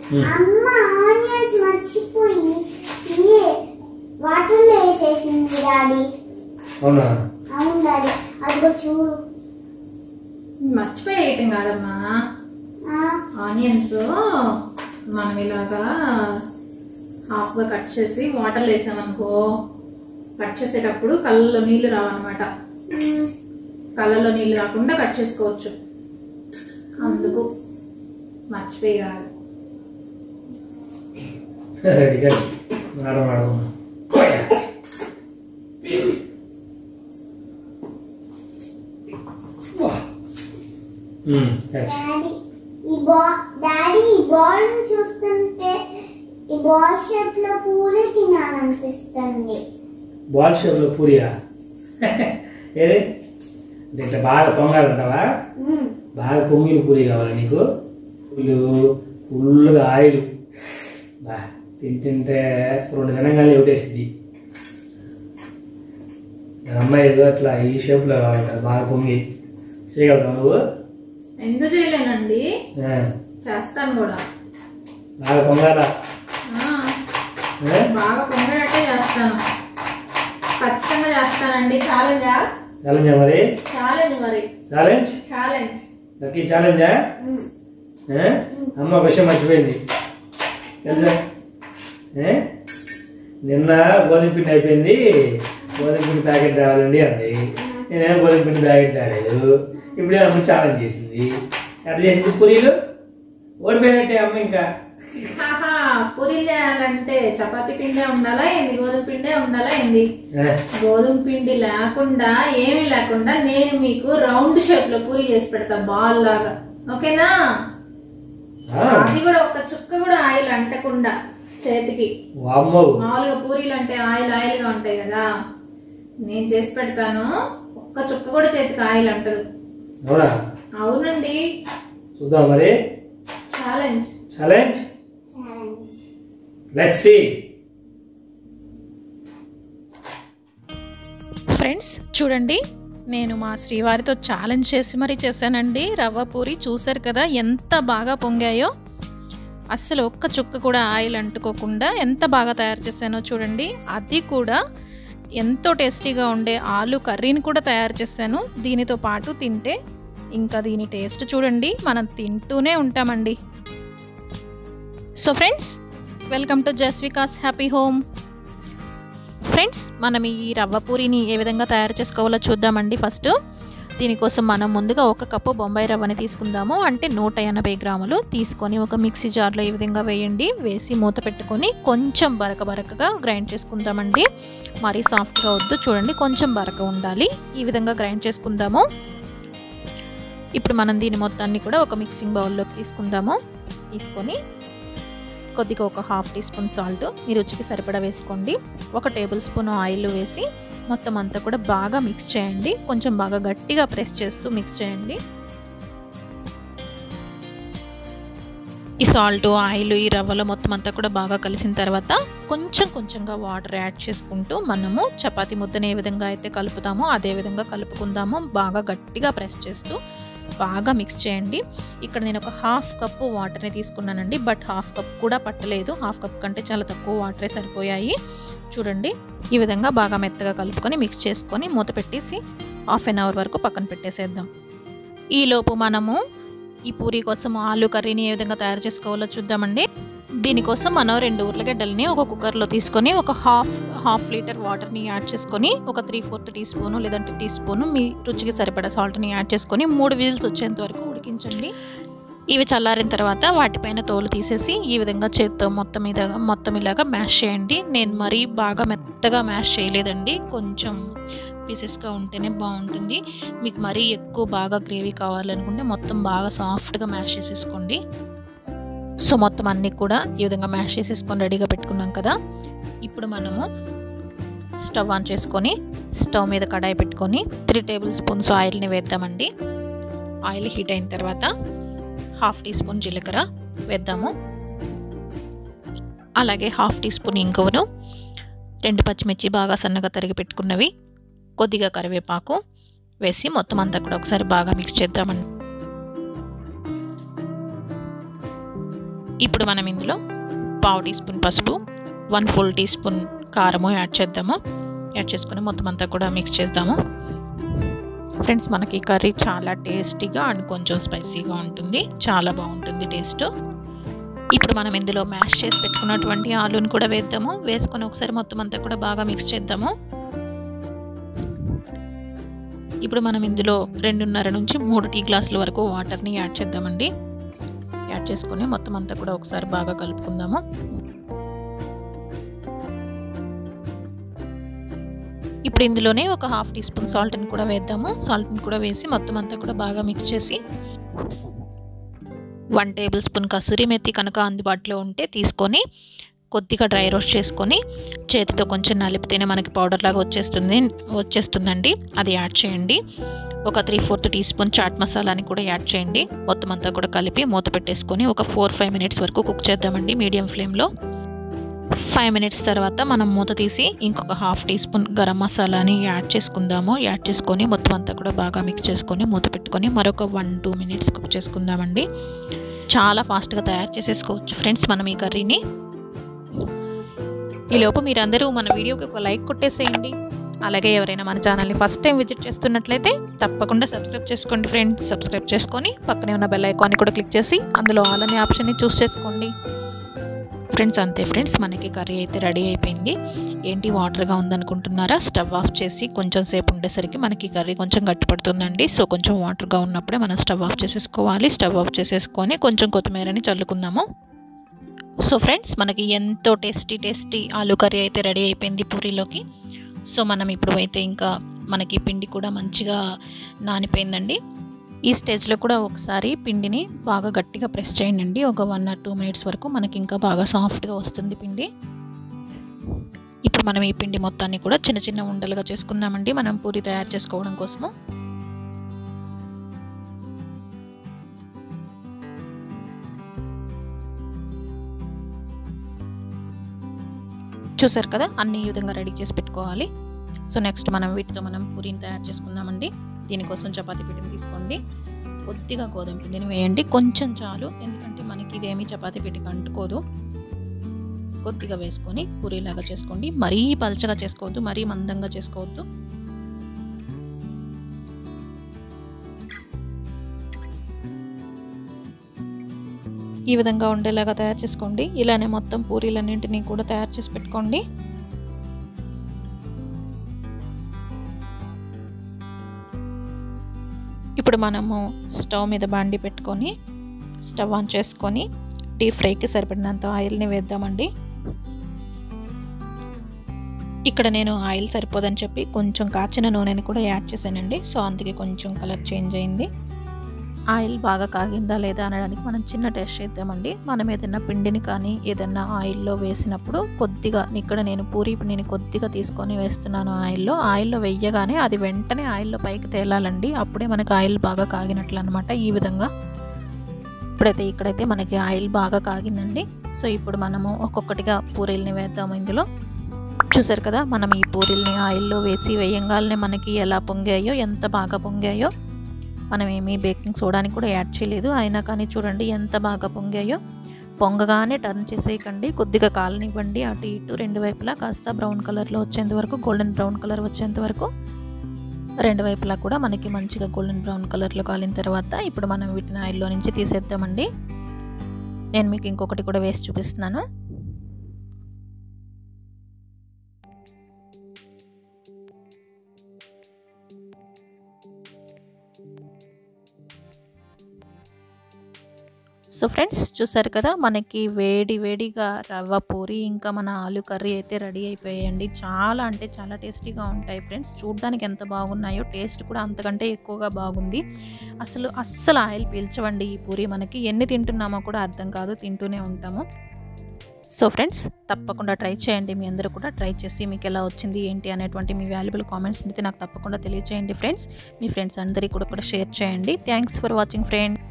అమ్మ ఆనియన్స్ మర్చిపోయి వాటర్లో వేసేసింది డాడీ. అవునా? అవును డాడీ, అదిగో చూడు. మర్చిపోయి వేయటం కాదమ్మా, ఆనియన్స్ మనం ఇలాగా హాఫ్గా కట్ చేసి వాటర్లో వేసామనుకో, కట్ చేసేటప్పుడు కళ్ళలో నీళ్లు రావన్నమాట. కళ్ళలో నీళ్లు రాకుండా కట్ చేసుకోవచ్చు, అందుకు మర్చిపోయి కాదు. డాడీ ఈ బాల్ చూస్తుంటే ఈ బాల్ షేప్ లో పూరి తినాలనిపిస్తుంది. బాల్ షేప్ లో పూరియా? ఏది ఇట్లా బాగా పొంగాలంటావా? బాగా పొంగిన పూరి కావాలి నీకు? ఫుల్గా ఆయిల్ బా తింటుంటే 2 దినంగానే ఒకటేసింది. అమ్మాయి ఏదో అట్లా ఈ షేప్ లో కావాలి, బాగా పొంగి. చేయగలుగుతావు నువ్వు? ఎందుకు చేయలేనండి, చేస్తాను కూడా. బాగా పొంగాలా? బాగా పొంగనట్టే చేస్తాను, ఖచ్చితంగా చేస్తానండి. ఛాలెంజా? ఛాలెంజా మరి? ఛాలెంజ్ మరి. ఛాలెంజ్? ఛాలెంజ్. లక్కీ ఛాలెంజా? అమ్మ ఒక విషయం మర్చిపోయింది తెలుసా? నిన్న గోధుమ పిండి అయిపోయింది, గోధుమ పిండి ప్యాకెట్ తేవాలండి అంది. నేనేమో గోధుమ పిండి ప్యాకెట్ తేలేదు. ఇప్పుడే అమ్మ ఛాలెంజ్ చేసింది. ఎట్లా చేసింది? పూరీలు ఓడిపోయినట్టే అమ్మ. ఇంకా పూరీలు చేయాలంటే చపాతీ పిండే ఉండాలా ఏంది, గోధుమ పిండే ఉండాలా ఏంది? గోధుమ పిండి లేకుండా ఏమీ లేకుండా నేను మీకు రౌండ్ షేప్ లో పూరి చేసి పెడతా, బాల్ లాగా. ఓకేనా? అది కూడా ఒక చుక్క కూడా ఆయిల్ అంటకుండా చేతికి. మామూలుగా పూరీలు అంటే ఆయిల్ ఆయిల్ గా ఉంటాయి కదా, నేను చేసి పెడతాను. ఒక్క చుక్క కూడా చేతికి ఆయిల్ అంటదు. అవునండి. చూద్దాం మరి. Challenge. Challenge. Let's see. Friends చూడండి, నేను మా శ్రీవారితో ఛాలెంజ్ చేసి మరీ చేశానండి. రవ్వ పూరి చూసారు కదా ఎంత బాగా పొంగాయో. అస్సలు ఒక్క చుక్క కూడా ఆయిల్ అంటుకోకుండా ఎంత బాగా తయారు చేశానో చూడండి. అది కూడా ఎంతో టేస్టీగా ఉండే ఆలు కర్రీని కూడా తయారు చేశాను. దీనితో పాటు తింటే ఇంకా దీని టేస్ట్ చూడండి, మనం తింటూనే ఉంటామండి. So friends, welcome to Jaswika's happy home. Friends, మనం ఈ రవ్వ పూరిని ఏ విధంగా తయారు చేసుకోవాలో చూద్దామండి. ఫస్ట్ దీనికోసం మనం ముందుగా 1 కప్పు బొంబాయి రవ్వని తీసుకుందాము. అంటే 180 గ్రాములు తీసుకొని ఒక మిక్సీ జార్లో ఈ విధంగా వేయండి. వేసి మూత పెట్టుకొని కొంచెం బరకగా గ్రైండ్ చేసుకుందామండి. మరీ సాఫ్ట్గా వద్దు, చూడండి కొంచెం బరక ఉండాలి. ఈ విధంగా గ్రైండ్ చేసుకుందాము. ఇప్పుడు మనం దీని మొత్తాన్ని కూడా ఒక మిక్సింగ్ బౌల్లోకి తీసుకుందాము. తీసుకొని కొద్దిగా ఒక 1/2 టీ స్పూన్ సాల్ట్ మీ రుచికి సరిపడా వేసుకోండి. 1 టేబుల్ స్పూన్ ఆయిల్ వేసి మొత్తం అంతా కూడా బాగా మిక్స్ చేయండి. కొంచెం బాగా గట్టిగా ప్రెస్ చేస్తూ మిక్స్ చేయండి. ఈ సాల్ట్, ఆయిల్ ఈ రవ్వలో మొత్తం అంతా కూడా బాగా కలిసిన తర్వాత కొంచెంగా వాటర్ యాడ్ చేసుకుంటూ మనము చపాతీ ముద్దను ఏ విధంగా అయితే కలుపుతామో అదే విధంగా కలుపుకుందాము. బాగా గట్టిగా ప్రెస్ చేస్తూ బాగా మిక్స్ చేయండి. ఇక్కడ నేను ఒక 1/2 కప్పు వాటర్ని తీసుకున్నానండి. బట్ 1/2 కప్ కూడా పట్టలేదు, 1/2 కప్ కంటే చాలా తక్కువ వాటరే సరిపోయాయి. చూడండి ఈ విధంగా బాగా మెత్తగా కలుపుకొని మిక్స్ చేసుకొని మూత పెట్టేసి 1/2 అవర్ వరకు పక్కన పెట్టేసేద్దాం. ఈలోపు మనము ఈ పూరీ కోసం ఆలు కర్రీని ఏ విధంగా తయారు చేసుకోవాలో చూద్దామండి. దీనికోసం మనం 2 ఉర్లగడ్డల్ని ఒక కుక్కర్లో తీసుకొని ఒక హాఫ్ లీటర్ వాటర్ని యాడ్ చేసుకొని ఒక 3/4 టీ స్పూను లేదంటే టీ స్పూను మీ రుచికి సరిపడా సాల్ట్ని యాడ్ చేసుకొని 3 విజిల్స్ వచ్చేంత వరకు ఉడికించండి. ఇవి చల్లారిన తర్వాత వాటిపైన తోలు తీసేసి ఈ విధంగా చేత్తో మొత్తం ఇలాగా మ్యాష్ చేయండి. నేను మరీ బాగా మెత్తగా మ్యాష్ చేయలేదండి, కొంచెం పీసెస్గా ఉంటేనే బాగుంటుంది. మీకు మరీ ఎక్కువ బాగా గ్రేవీ కావాలనుకుంటే మొత్తం బాగా సాఫ్ట్గా మ్యాష్ చేసేసుకోండి. సో మొత్తం అన్నీ కూడా ఈ విధంగా మ్యాష్ చేసేసుకొని రెడీగా పెట్టుకున్నాం కదా. ఇప్పుడు మనము స్టవ్ ఆన్ చేసుకొని స్టవ్ మీద కడాయి పెట్టుకొని 3 టేబుల్ స్పూన్స్ ఆయిల్ని వేద్దామండి. ఆయిల్ హీట్ అయిన తర్వాత 1/2 టీ స్పూన్ జీలకర్ర వేద్దాము. అలాగే 1/2 టీ స్పూన్ ఇంగువను, 2 పచ్చిమిర్చి బాగా సన్నగా తరిగి పెట్టుకున్నవి, కొద్దిగా కరివేపాకు వేసి మొత్తం అంతా కూడా ఒకసారి బాగా మిక్స్ చేద్దామండి. ఇప్పుడు మనం ఇందులో 1/2 టీ స్పూన్ పసుపు, 1 ఫుల్ టీ స్పూన్ కారము యాడ్ చేద్దాము. యాడ్ చేసుకొని మొత్తం అంతా కూడా మిక్స్ చేద్దాము. ఫ్రెండ్స్, మనకి కర్రీ చాలా టేస్టీగా అండ్ కొంచెం స్పైసీగా ఉంటుంది. చాలా బాగుంటుంది టేస్ట్. ఇప్పుడు మనం ఇందులో మ్యాష్ చేసి పెట్టుకున్నటువంటి ఆలూని కూడా వేద్దాము. వేసుకొని ఒకసారి మొత్తం అంతా కూడా బాగా మిక్స్ చేద్దాము. ఇప్పుడు మనం ఇందులో 2.5 నుంచి 3 టీ గ్లాసుల వరకు వాటర్ని యాడ్ చేద్దామండి. యాడ్ చేసుకొని మొత్తం అంతా కూడా ఒకసారి బాగా కలుపుకుందాము. ఇప్పుడు ఇందులోనే ఒక 1/2 టీ స్పూన్ సాల్ట్ని కూడా వేద్దాము. సాల్ట్ని కూడా వేసి మొత్తం అంతా కూడా బాగా మిక్స్ చేసి 1 టేబుల్ స్పూన్ కసూరి మెత్తి కనుక అందుబాటులో ఉంటే తీసుకొని కొద్దిగా డ్రై రోస్ట్ చేసుకొని చేతితో కొంచెం నలిపితేనే మనకి పౌడర్ లాగా వచ్చేస్తుందండి. అది యాడ్ చేయండి. ఒక 3/4 టీ స్పూన్ చాట్ మసాలాని కూడా యాడ్ చేయండి. మొత్తం అంతా కూడా కలిపి మూత పెట్టేసుకొని ఒక 4-5 మినిట్స్ వరకు కుక్ చేద్దామండి మీడియం ఫ్లేమ్లో. 5 మినిట్స్ తర్వాత మనం మూత తీసి ఇంకొక 1/2 టీ స్పూన్ గరం మసాలాని యాడ్ చేసుకుందాము. యాడ్ చేసుకొని మొత్తం అంతా కూడా బాగా మిక్స్ చేసుకొని మూత పెట్టుకొని మరొక 1-2 మినిట్స్ కుక్ చేసుకుందామండి. చాలా ఫాస్ట్గా తయారు చేసేసుకోవచ్చు ఫ్రెండ్స్ మనం ఈ కర్రీని. ఈలోపు మీరందరూ మన వీడియోకి ఒక లైక్ కొట్టేసేయండి. అలాగే ఎవరైనా మన ఛానల్ని ఫస్ట్ టైం విజిట్ చేస్తున్నట్లయితే తప్పకుండా సబ్స్క్రైబ్ చేసుకోండి ఫ్రెండ్స్. సబ్స్క్రైబ్ చేసుకొని పక్కనే ఉన్న బెల్ ఐకాన్ని కూడా క్లిక్ చేసి అందులో ఆల్ అనే ఆప్షన్ని చూస్ చేసుకోండి ఫ్రెండ్స్. అంతే ఫ్రెండ్స్, మనకి కర్రీ అయితే రెడీ అయిపోయింది. ఏంటి వాటర్గా ఉందనుకుంటున్నారా? స్టవ్ ఆఫ్ చేసి కొంచెం సేపు ఉండేసరికి మనకి కర్రీ కొంచెం గట్టిపడుతుందండి. సో కొంచెం వాటర్గా ఉన్నప్పుడే మనం స్టవ్ ఆఫ్ చేసేసుకోవాలి. స్టవ్ ఆఫ్ చేసేసుకొని కొంచెం కొత్తిమీరని చల్లుకుందాము. సో ఫ్రెండ్స్, మనకి ఎంతో టేస్టీ ఆలూ కర్రీ అయితే రెడీ అయిపోయింది పూరీలోకి. సో మనం ఇప్పుడు అయితే ఇంకా మనకి పిండి కూడా మంచిగా నానిపోయిందండి. ఈ స్టేజ్లో కూడా ఒకసారి పిండిని బాగా గట్టిగా ప్రెస్ చేయండి. ఒక 1 or 2 మినిట్స్ వరకు మనకి ఇంకా బాగా సాఫ్ట్గా వస్తుంది పిండి. ఇప్పుడు మనం ఈ పిండి మొత్తాన్ని కూడా చిన్న చిన్న ఉండలుగా చేసుకుందామండి మనం పూరి తయారు చేసుకోవడం కోసము. చూసారు కదా, అన్ని ఈ విధంగా రెడీ చేసి పెట్టుకోవాలి. సో నెక్స్ట్ మనం వీటితో పూరీని తయారు చేసుకుందామండి. దీనికోసం చపాతీ పిండిని తీసుకోండి. కొద్దిగా గోధుమ పిండిని వేయండి, కొంచెం చాలు, ఎందుకంటే మనకి ఇదేమీ చపాతీ పిండికి అంటుకోదు. కొద్దిగా వేసుకొని పూరీలాగా చేసుకోండి. మరీ పల్చగా చేసుకోవద్దు, మరీ మందంగా చేసుకోవద్దు. ఈ విధంగా ఉండేలాగా తయారు చేసుకోండి. ఇలానే మొత్తం పూరీలన్నింటినీ కూడా తయారు చేసి పెట్టుకోండి. ఇప్పుడు మనము స్టవ్ మీద బాండి పెట్టుకొని స్టవ్ ఆన్ చేసుకొని డీప్ ఫ్రైకి సరిపడినంత ఆయిల్ని వేద్దామండి. ఇక్కడ నేను ఆయిల్ సరిపోదని చెప్పి కొంచెం కాచిన నూనెని కూడా యాడ్ చేశానండి. సో అందుకే కొంచెం కలర్ చేంజ్ అయింది. ఆయిల్ బాగా కాగిందా లేదా అనడానికి మనం చిన్న టెస్ట్ చేద్దామండి. మనం ఏదైనా పిండిని కానీ ఏదైనా ఆయిల్లో వేసినప్పుడు కొద్దిగా, ఇక్కడ నేను పూరీ పిండిని కొద్దిగా తీసుకొని వేస్తున్నాను ఆయిల్లో వేయగానే అది వెంటనే ఆయిల్లో పైకి తేలాలండి. అప్పుడే మనకి ఆయిల్ బాగా కాగినట్లు అనమాట. ఈ విధంగా ఇక్కడైతే మనకి ఆయిల్ బాగా కాగిందండి. సో ఇప్పుడు మనము ఒక్కొక్కటిగా పూరీల్ని వేద్దాము ఇందులో. చూసారు కదా, మనం ఈ పూరీల్ని ఆయిల్లో వేయంగానే మనకి ఎలా పొంగాయో, ఎంత బాగా పొంగాయో. మనం ఏమీ బేకింగ్ సోడాని కూడా యాడ్ చేయలేదు, అయినా కానీ చూడండి ఎంత బాగా పొంగాయో. పొంగగానే టర్న్ చేసేయకండి, కొద్దిగా కాలనివ్వండి. అటు ఇటు రెండు వైపులా కాస్త బ్రౌన్ కలర్లో వచ్చేంత వరకు, గోల్డెన్ బ్రౌన్ కలర్ వచ్చేంత వరకు రెండు వైపులా కూడా మనకి మంచిగా గోల్డెన్ బ్రౌన్ కలర్లో కాలిన తర్వాత ఇప్పుడు మనం వీటిని ఆయిల్లో నుంచి తీసేద్దామండి. నేను మీకు ఇంకొకటి కూడా వేసి చూపిస్తున్నాను. సో ఫ్రెండ్స్, చూసారు కదా, మనకి వేడిగా రవ్వ పూరి ఇంకా మన ఆలు కర్రీ అయితే రెడీ అయిపోయాయండి. చాలా అంటే చాలా టేస్టీగా ఉంటాయి ఫ్రెండ్స్. చూడడానికి ఎంత బాగున్నాయో, టేస్ట్ కూడా అంతకంటే ఎక్కువగా బాగుంది. అస్సలు ఆయిల్ పీల్చవండి ఈ పూరి. మనకి ఎన్ని తింటున్నామో కూడా అర్థం కాదు, తింటూనే ఉంటాము. సో ఫ్రెండ్స్, తప్పకుండా ట్రై చేయండి. మీ అందరూ కూడా ట్రై చేసి మీకు ఎలా వచ్చింది ఏంటి అనేటువంటి మీ వాల్యుబుల్ కామెంట్స్ని అయితే నాకు తప్పకుండా తెలియచేయండి ఫ్రెండ్స్. మీ ఫ్రెండ్స్ అందరికీ కూడా షేర్ చేయండి. Thanks for watching friends.